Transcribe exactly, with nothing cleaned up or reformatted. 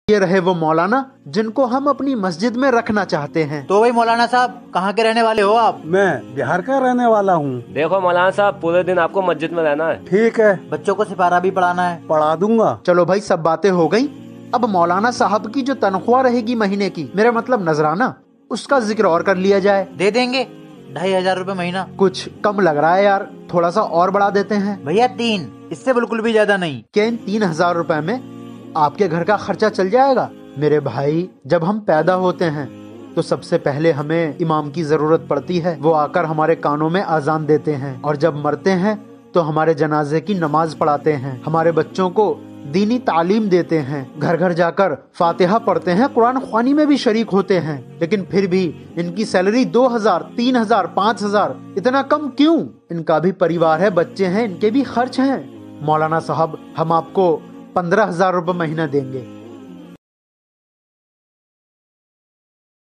ये रहे वो मौलाना जिनको हम अपनी मस्जिद में रखना चाहते हैं। तो भाई मौलाना साहब कहाँ के रहने वाले हो आप? मैं बिहार का रहने वाला हूँ। देखो मौलाना साहब, पूरे दिन आपको मस्जिद में रहना है। ठीक है, बच्चों को सिपारा भी पढ़ाना है। पढ़ा दूंगा। चलो भाई, सब बातें हो गई। अब मौलाना साहब की जो तनख्वाह रहेगी महीने की, मेरा मतलब नजराना, उसका जिक्र और कर लिया जाए। दे देंगे ढाई हजार रूपए महीना। कुछ कम लग रहा है यार, थोड़ा सा और बढ़ा देते हैं। भैया तीन, इससे बिल्कुल भी ज्यादा नहीं। क्या इन तीन हजार रुपए में आपके घर का खर्चा चल जाएगा? मेरे भाई, जब हम पैदा होते हैं तो सबसे पहले हमें इमाम की जरूरत पड़ती है। वो आकर हमारे कानों में आजान देते हैं, और जब मरते हैं तो हमारे जनाजे की नमाज पढ़ाते हैं, हमारे बच्चों को दीनी तालीम देते हैं, घर घर जाकर फातिहा पढ़ते हैं, कुरान ख्वानी में भी शरीक होते हैं। लेकिन फिर भी इनकी सैलरी दो हजार, तीन हजार, पाँच हजार, इतना कम क्यों? इनका भी परिवार है, बच्चे हैं, इनके भी खर्च हैं। मौलाना साहब, हम आपको पंद्रह हजार रुपए महीना देंगे।